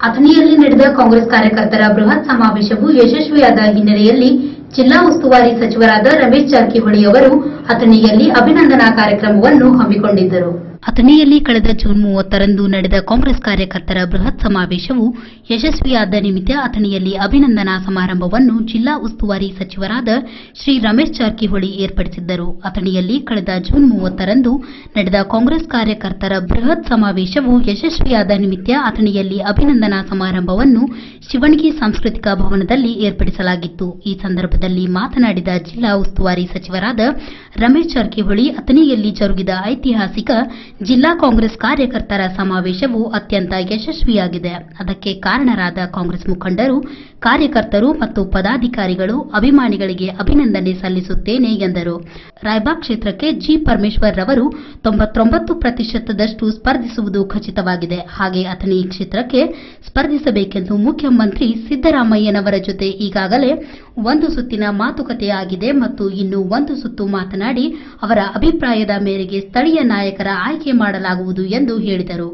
ಅಥಣಿಯಲ್ಲಿ ನಡೆದ ಕಾಂಗ್ರೆಸ್ ಕಾರ್ಯಕರ್ತರ ಬೃಹತ್ ಸಮಾವೇಶವು ಯಶಸ್ವಿಯಾದ ಹಿನ್ನೆಲೆಯಲ್ಲಿ ಜಿಲ್ಲಾ ಉಸ್ತುವಾರಿ ಸಚಿವರಾದ ರಮೇಶ್ ಜಾರಕಿಹೊಳಿ ಅವರು ಅಥಣಿಯಲ್ಲಿ ಅಭಿನಂದನಾ ಕಾರ್ಯಕ್ರಮವನ್ನು ಹಮ್ಮಿಕೊಂಡಿದ್ದರು. ಅಥಣಿಯಲ್ಲಿ ಕಳೆದ ಜೂನ್ 30ರಂದು ನಡೆದ ಕಾಂಗ್ರೆಸ್ ಕಾರ್ಯಕರ್ತರ ಬೃಹತ್ ಸಮಾವೇಶವು ಯಶಸ್ವಿಯಾದ ನಿಮಿತ್ತ ಅಥಣಿಯಲ್ಲಿ ಅಭಿನಂದನಾ ಸಮಾರಂಭವನ್ನು ಜಿಲ್ಲಾ ಉಸ್ತುವಾರಿ ಸಚಿವರಾದ ಶ್ರೀ ರಮೇಶ್ ಜಾರಕಿಹೊಳಿ ಏರ್ಪಡಿಸಿದ್ದರು. ಅಥಣಿಯಲ್ಲಿ ಕಳೆದ ಜೂನ್ 30ರಂದು ನಡೆದ ಕಾಂಗ್ರೆಸ್ ಕಾರ್ಯಕರ್ತರ ಬೃಹತ್ ಸಮಾವೇಶವು ಯಶಸ್ವಿಯಾದ ನಿಮಿತ್ತ ಅಥಣಿಯಲ್ಲಿ ಅಭಿನಂದನಾ ಸಮಾರಂಭವನ್ನು ಶಿವಣಗಿ ಸಾಂಸ್ಕೃತಿಕ ಭವನದಲ್ಲಿ ಏರ್ಪಡಿಸಲಾಗಿತ್ತು. ಈ ಸಂದರ್ಭದಲ್ಲಿ ಮಾತನಾಡಿದ ಜಿಲ್ಲಾ ಉಸ್ತುವಾರಿ ಸಚಿವರಾದ ರಮೇಶ್ ಜಾರಕಿಹೊಳಿ, ಅಥಣಿಯಲ್ಲಿ ಜರುಗಿದ ಐತಿಹಾಸಿಕ ಜಿಲ್ಲಾ ಕಾಂಗ್ರೆಸ್ ಕಾರ್ಯಕರ್ತರ ಸಮಾವೇಶವು ಅತ್ಯಂತ ಯಶಸ್ವಿಯಾಗಿದೆ. ಅದಕ್ಕೆ ಕಾರಣರಾದ ಕಾಂಗ್ರೆಸ್ ಮುಖಂಡರು, ಕಾರ್ಯಕರ್ತರು ಮತ್ತು ಪದಾಧಿಕಾರಿಗಳು, ಅಭಿಮಾನಿಗಳಿಗೆ ಅಭಿನಂದನೆ ಸಲ್ಲಿಸುತ್ತೇನೆ ಎಂದರು. ರಾಯಬಾಗ್ ಕ್ಷೇತ್ರಕ್ಕೆ ಜಿ ಪರಮೇಶ್ವರ್ ರವರು 99% ಸ್ಪರ್ಧಿಸುವುದು ಖಚಿತವಾಗಿದೆ. ಹಾಗೆ ಅಥಣಿ ಕ್ಷೇತ್ರಕ್ಕೆ ಸ್ಪರ್ಧಿಸಬೇಕೆಂದು ಮುಖ್ಯಮಂತ್ರಿ ಸಿದ್ದರಾಮಯ್ಯನವರ ಜೊತೆ ಈಗಾಗಲೇ ಒಂದು ಸುತ್ತಿನ ಮಾತುಕತೆ ಆಗಿದೆ ಮತ್ತು ಇನ್ನೂ ಒಂದು ಸುತ್ತು ಮಾತನಾಡಿ ಅವರ ಅಭಿಪ್ರಾಯದ ಮೇರೆಗೆ ಸ್ಥಳೀಯ ನಾಯಕರ ಆಯ್ಕೆ ಮಾಡಲಾಗುವುದು ಎಂದು ಹೇಳಿದರು.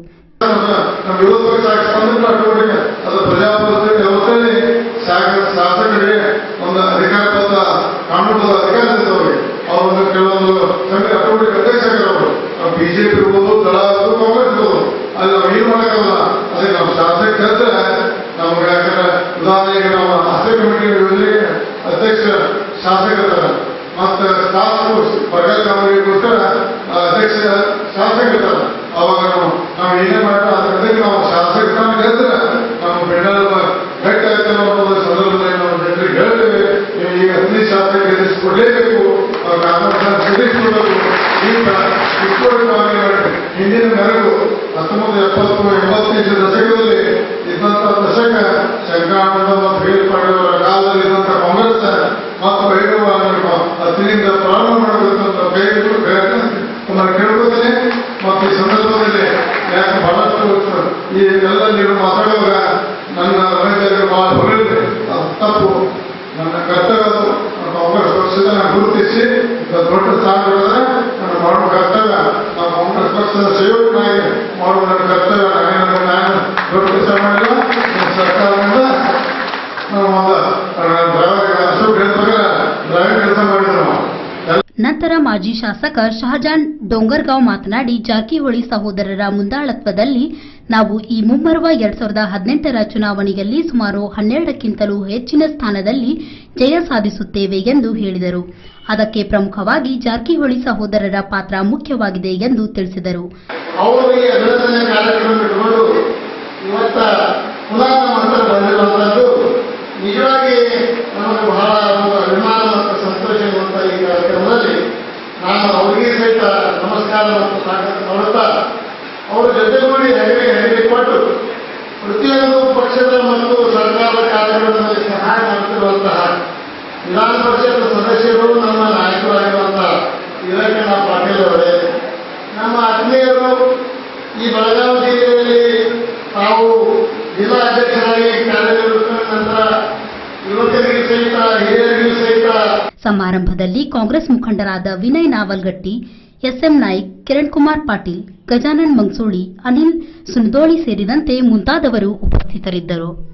ಬಿಜೆಪಿ ಇರ್ಬೋದು, ದಳ ಇರ್ಬೋದು, ಕಾಂಗ್ರೆಸ್ ಇರ್ಬೋದು, ಅಲ್ಲಿ ನಾವು ಏನು ಮಾಡೋಕ್ಕಲ್ಲ. ಅದಕ್ಕೆ ನಾವು ಶಾಸಕ ಕರೆದ್ರೆ ನಮ್ಗೆ ಯಾಕಂದ್ರೆ ಉದಾಹರಣೆಗೆ ನಮ್ಮ ಆಸ್ತಿ ಕಮಿಟಿ ಯೋಜನೆ ಅಧ್ಯಕ್ಷ ಶಾಸಕರ ಮತ್ತು ಸ್ಟಾಫ್ ಫೋರ್ಸ್ ಬರಗಾಲ ಕಾಮಗಾರಿಗೋಸ್ಕರ ಅಧ್ಯಕ್ಷ ಶಾಸಕ ಇರ್ತಾರೆ. ಅವಾಗ ನಾವು ಏನೇ ಮಾಡ್ತಾ ಅದಕ್ಕೆ ನಾವು ಶಾಸಕ ಸ್ಥಾನ ಗೆದ್ರೆ ನಮ್ಮ ಬೆಂಡಲ್ ಗಟ್ಟಿ ಆಗ್ತದೆ ಅನ್ನೋ ಸಂದರ್ಭದಲ್ಲಿ ನಾವು ಜನರಿಗೆ ಹೇಳ್ತೇವೆ, ಈಗ ಅಥಣಿ ಶಾಸಕ ಗೆಲ್ಲಿಸಿಕೊಡ್ಲೇಬೇಕು, ಗೆಲ್ಲಿಸಿಕೊಡ್ಬೇಕು. ಹಿಂದಿನ ಮೆರಗು 1970-85 ದಶಕದಲ್ಲಿ ಇದ್ದಂಥ ದಶಕ ಶಂಕರಾನಂದ ಮತ್ತು ಬೇರ್ಪಾಡಿಯವರ ಕಾಲದಲ್ಲಿ ಇದ್ದಂಥ ಕಾಂಗ್ರೆಸ್ ಮತ್ತು ಬೈರವ ಅಥಣಿಯಿಂದ ಪ್ರಾರಂಭ ಮಾಡಬೇಕಂತ ನಾನು ಕೇಳ್ಕೊತೇನೆ. ಮತ್ತು ಈ ಸಂದರ್ಭದಲ್ಲಿ ಯಾಕೆ ಬಹಳಷ್ಟು ಈ ಎಲ್ಲ ನೀವು ಮಾತಾಡುವಾಗ ನನ್ನ ರಮೇಶ್ ಬಹಳ ಹೊಗಳಿದೆ, ತಪ್ಪು. ನನ್ನ ಕರ್ತವ್ಯ ಕಾಂಗ್ರೆಸ್ ಪಕ್ಷದ ನಾನು ಗುರುತಿಸಿ ದೊಡ್ಡ ಸ್ಥಾನ ಬೆಳೆದ್ರೆ ನಾನು ಮಾಡುವ ಕರ್ತವ್ಯ, ನಾವು ಕಾಂಗ್ರೆಸ್ ಪಕ್ಷದ ಸೇವಕನಾಗಿ ಮಾಡುವ ನನ್ನ ಕರ್ತವ್ಯ. ನಾನು ದೊಡ್ಡ ಕೆಲಸ ಮಾಡಿಲ್ಲ, ಸರ್ಕಾರದಿಂದ ನಾವು ಅಶೋಕ್ ಡ್ರೈವಿಂಗ್ ಕೆಲಸ ಮಾಡಿದ್ರು. ನಂತರ ಮಾಜಿ ಶಾಸಕ ಶಹಜಾನ್ ಡೋಂಗರ್ಗಾಂವ್ ಮಾತನಾಡಿ, ಜಾರಕಿಹೊಳಿ ಸಹೋದರರ ಮುಂದಾಳತ್ವದಲ್ಲಿ ನಾವು ಈ ಮುಂಬರುವ 2018ರ ಚುನಾವಣೆಯಲ್ಲಿ ಸುಮಾರು 12ಕ್ಕಿಂತಲೂ ಹೆಚ್ಚಿನ ಸ್ಥಾನದಲ್ಲಿ ಜಯ ಸಾಧಿಸುತ್ತೇವೆ ಎಂದು ಹೇಳಿದರು. ಅದಕ್ಕೆ ಪ್ರಮುಖವಾಗಿ ಜಾರಕಿಹೊಳಿ ಸಹೋದರರ ಪಾತ್ರ ಮುಖ್ಯವಾಗಿದೆ ಎಂದು ತಿಳಿಸಿದರು. ನಿಜವಾಗಿ ನಮಗೆ ಬಹಳ ಅಭಿಮಾನ ಮತ್ತು ಸಂತೋಷ ಇರುವಂತ ಈ ಕಾರ್ಯಕ್ರಮದಲ್ಲಿ ನಾನು ಅವರಿಗೆ ಸಹಿತ ನಮಸ್ಕಾರ ಮತ್ತು ಸ್ವಾಗತ ಮಾಡುತ್ತಾ, ಅವರ ಜೊತೆಗೂಡಿ ಹೆಗಲಿಗೆ ಕೊಟ್ಟು ಪ್ರತಿಯೊಂದು ಪಕ್ಷದ ಮತ್ತು ಸರ್ಕಾರದ ಕಾರ್ಯಗಳಲ್ಲಿ ಸಹಾಯ ಮಾಡುತ್ತಿರುವಂತಹ ವಿಧಾನ ಪರಿಷತ್ ಸದಸ್ಯರು, ನಮ್ಮ ನಾಯಕರಾಗಿರುವಂತಹ ವೀರಣ್ಣ ಪಾಟೀಲ್ ಅವರೇ, ನಮ್ಮ ಆತ್ಮೀಯರು ಈ ಬೆಳಗಾವಿ ಜಿಲ್ಲೆಯಲ್ಲಿ ತಾವು ಜಿಲ್ಲಾ ಅಧ್ಯಕ್ಷರಾಗಿ ಕಾರ್ಯನಿರ್ವಹಿಸಿದ ನಂತರ ಯುವಕರಿಗೆ ಸಹಿತ ಹಿರಿಯರಿಗೂ ಸಹಿತ. ಸಮಾರಂಭದಲ್ಲಿ ಕಾಂಗ್ರೆಸ್ ಮುಖಂಡರಾದ ವಿನಯ್ ನಾವಲ್ಗಟ್ಟಿ, ಎಸ್ಎಂ ನಾಯ್ಕ್, ಕಿರಣ್ ಕುಮಾರ್ ಪಾಟೀಲ್, ಗಜಾನನ್ ಮಂಗಸೂಳಿ, ಅನಿಲ್ ಸುನದೋಳಿ ಸೇರಿದಂತೆ ಮುಂತಾದವರು ಉಪಸ್ಥಿತರಿದ್ದರು.